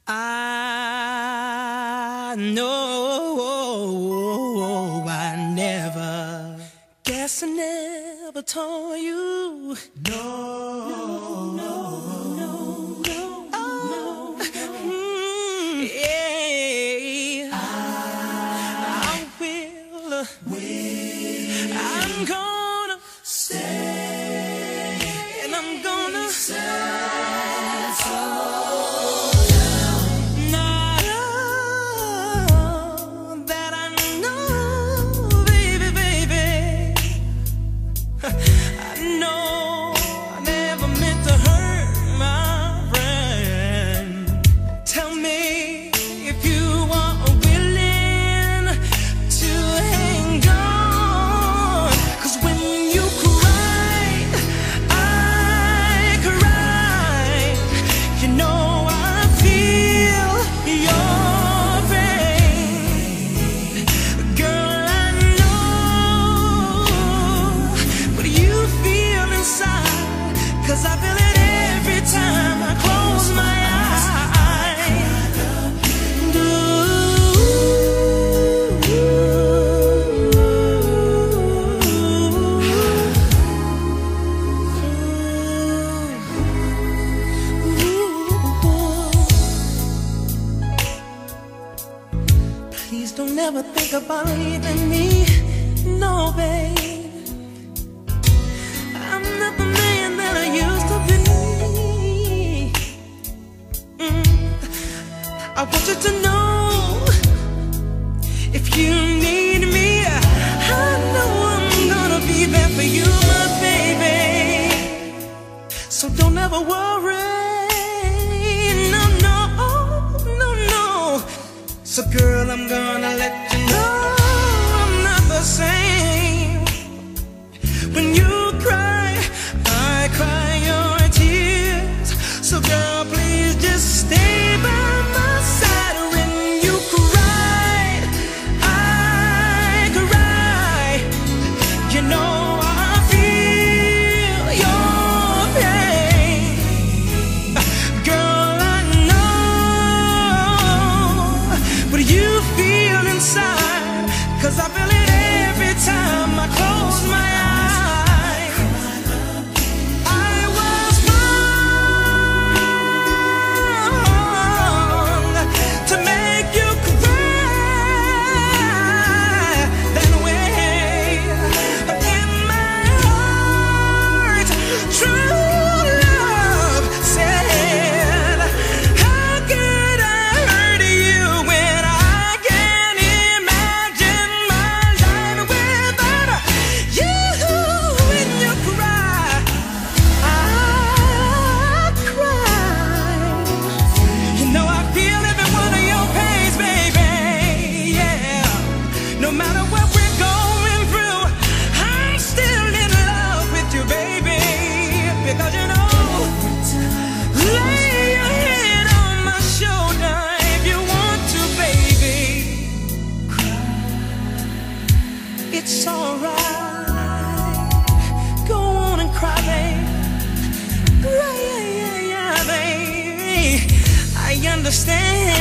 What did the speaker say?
I know I never, guess I never told you. No, no, no, no, no, oh, yeah. I will, I'm gonna stay, and I'm gonna stay. Cause I feel it every time I close my eyes. Please don't ever think about leaving me. No, babe, I'm not the man that I used to be. I want you to know, if you need me, I know I'm gonna be there for you, my baby. So don't ever worry, no, no, no, no. So girl, I'm gonna let you know I'm not the same. When you cry, I cry your tears. So girl, please just stay by my side. When you cry, I cry. You know I feel your pain. Girl, I know what you feel inside. Cause I feel it every time I close my eyes. It's alright, go on and cry, baby. Yeah, baby, I understand.